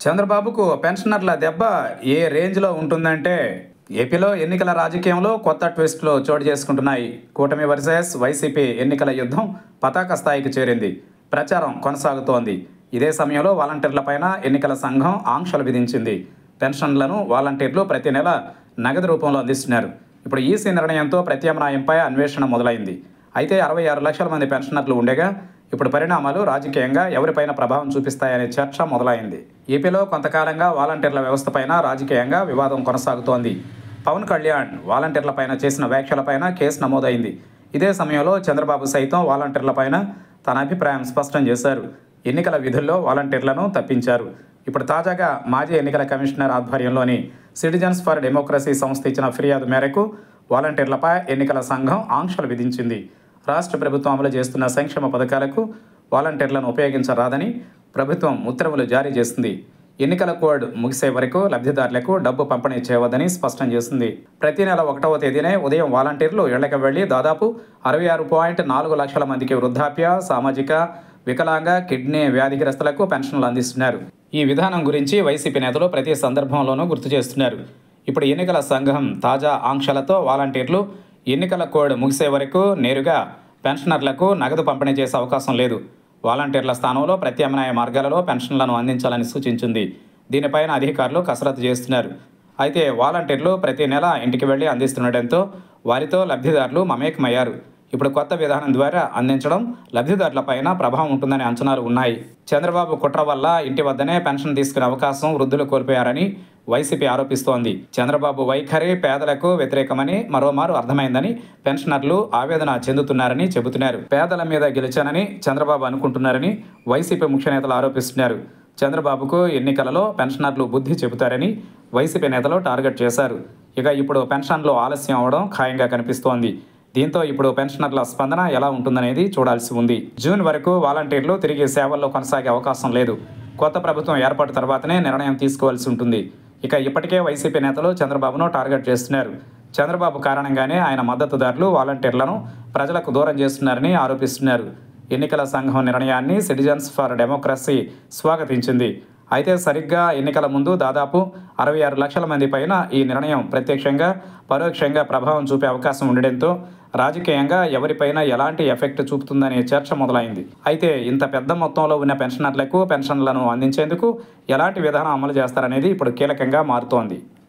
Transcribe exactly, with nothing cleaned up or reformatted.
చంద్రబాబుకు పెన్షనర్ల దెబ్బ ఏ రేంజ్లో ఉంటుందంటే ఏపీలో ఎన్నికల రాజకీయంలో కొత్త ట్విస్టులు చోటు చేసుకుంటున్నాయి. కూటమి వర్సెస్ వైసీపీ ఎన్నికల యుద్ధం పతాక స్థాయికి చేరింది. ప్రచారం కొనసాగుతోంది. ఇదే సమయంలో వాలంటీర్లపైన ఎన్నికల సంఘం ఆంక్షలు విధించింది. పెన్షన్లను వాలంటీర్లు ప్రతి నెల నగదు రూపంలో అందిస్తున్నారు. ఇప్పుడు ఈసీ నిర్ణయంతో ప్రత్యామ్నాయంపై అన్వేషణ మొదలైంది. అయితే అరవై ఆరు లక్షల మంది పెన్షనర్లు ఉండగా ఇప్పుడు పరిణామాలు రాజకీయంగా ఎవరిపైన ప్రభావం చూపిస్తాయనే చర్చ మొదలైంది. ఏపీలో కొంతకాలంగా వాలంటీర్ల వ్యవస్థపైన రాజకీయంగా వివాదం కొనసాగుతోంది. పవన్ కళ్యాణ్ వాలంటీర్లపైన చేసిన వ్యాఖ్యలపైన కేసు నమోదైంది. ఇదే సమయంలో చంద్రబాబు సైతం వాలంటీర్లపైన తన అభిప్రాయం స్పష్టం చేశారు. ఎన్నికల విధుల్లో వాలంటీర్లను తప్పించారు. ఇప్పుడు తాజాగా మాజీ ఎన్నికల కమిషనర్ ఆధ్వర్యంలోని సిటిజన్స్ ఫర్ డెమోక్రసీ సంస్థ ఇచ్చిన ఫిర్యాదు మేరకు వాలంటీర్లపై ఎన్నికల సంఘం ఆంక్షలు విధించింది. రాష్ట్ర ప్రభుత్వం అమలు చేస్తున్న సంక్షేమ పథకాలకు వాలంటీర్లను ఉపయోగించరాదని ప్రభుత్వం ఉత్తర్వులు జారీ చేసింది. ఎన్నికల కోడ్ ముగిసే వరకు లబ్ధిదారులకు డబ్బు పంపిణీ చేయవద్దని స్పష్టం చేసింది. ప్రతి నెల ఒకటవ తేదీనే ఉదయం వాలంటీర్లు ఇళ్లకు వెళ్లి దాదాపు అరవై ఆరు పాయింట్ నాలుగు లక్షల మందికి వృద్ధాప్య, సామాజిక, వికలాంగ, కిడ్నీ వ్యాధిగ్రస్తులకు పెన్షన్లు అందిస్తున్నారు. ఈ విధానం గురించి వైసీపీ నేతలు ప్రతి సందర్భంలోనూ గుర్తు చేస్తున్నారు. ఇప్పుడు ఎన్నికల సంఘం తాజా ఆంక్షలతో వాలంటీర్లు ఎన్నికల కోడ్ ముగిసే వరకు నేరుగా పెన్షనర్లకు నగదు పంపిణీ చేసే అవకాశం లేదు. వాలంటీర్ల స్థానంలో ప్రత్యామ్నాయ మార్గాలలో పెన్షన్లను అందించాలని సూచించింది. దీనిపైన అధికారులు కసరత్తు చేస్తున్నారు. అయితే వాలంటీర్లు ప్రతి నెల ఇంటికి వెళ్లి అందిస్తుండటంతో వారితో లబ్ధిదారులు మమేకమయ్యారు. ఇప్పుడు కొత్త విధానం ద్వారా అందించడం లబ్ధిదారులపైన ప్రభావం ఉంటుందనే అంచనాలు ఉన్నాయి. చంద్రబాబు కుట్ర వల్ల ఇంటి వద్దనే పెన్షన్ తీసుకునే అవకాశం వృద్ధులు కోల్పోయారని వైసీపీ ఆరోపిస్తోంది. చంద్రబాబు వైఖరి పేదలకు వ్యతిరేకమని మరోమారు అర్థమైందని పెన్షనర్లు ఆవేదన చెందుతున్నారని చెబుతున్నారు. పేదల మీద గెలిచానని చంద్రబాబు అనుకుంటున్నారని వైసీపీ ముఖ్య నేతలు ఆరోపిస్తున్నారు. చంద్రబాబుకు ఎన్నికలలో పెన్షనర్లు బుద్ధి చెబుతారని వైసీపీ నేతలు టార్గెట్ చేశారు. ఇక ఇప్పుడు పెన్షన్లు ఆలస్యం అవడం ఖాయంగా కనిపిస్తోంది. దీంతో ఇప్పుడు పెన్షనర్ల స్పందన ఎలా ఉంటుందనేది చూడాల్సి ఉంది. జూన్ వరకు వాలంటీర్లు తిరిగి సేవల్లో కొనసాగే అవకాశం లేదు. కొత్త ప్రభుత్వం ఏర్పాటు తర్వాతనే నిర్ణయం తీసుకోవాల్సి ఉంటుంది. ఇక ఇప్పటికే వైసీపీ నేతలు చంద్రబాబును టార్గెట్ చేస్తున్నారు. చంద్రబాబు కారణంగానే ఆయన మద్దతుదారులు వాలంటీర్లను ప్రజలకు దూరం చేస్తున్నారని ఆరోపిస్తున్నారు. ఎన్నికల సంఘం నిర్ణయాన్ని సిటిజన్స్ ఫర్ డెమోక్రసీ స్వాగతించింది. అయితే సరిగ్గా ఎన్నికల ముందు దాదాపు అరవై ఆరు లక్షల మంది పైన ఈ నిర్ణయం ప్రత్యక్షంగా పరోక్షంగా ప్రభావం చూపే అవకాశం ఉండడంతో రాజకీయంగా ఎవరిపైన ఎలాంటి ఎఫెక్ట్ చూపుతుందనే చర్చ మొదలైంది. అయితే ఇంత పెద్ద మొత్తంలో ఉన్న పెన్షనర్లకు పెన్షన్లను అందించేందుకు ఎలాంటి విధానం అమలు చేస్తారనేది ఇప్పుడు కీలకంగా మారుతోంది.